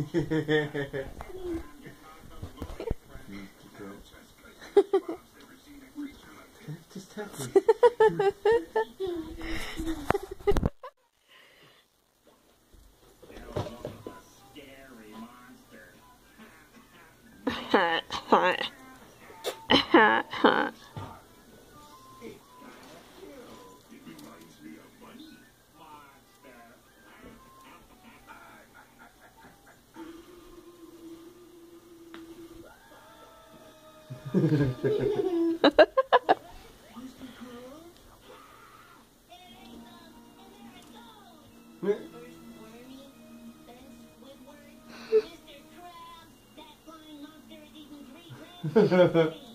Just tap me. Mr. Krabs, that flying monster has eaten 3 crabs.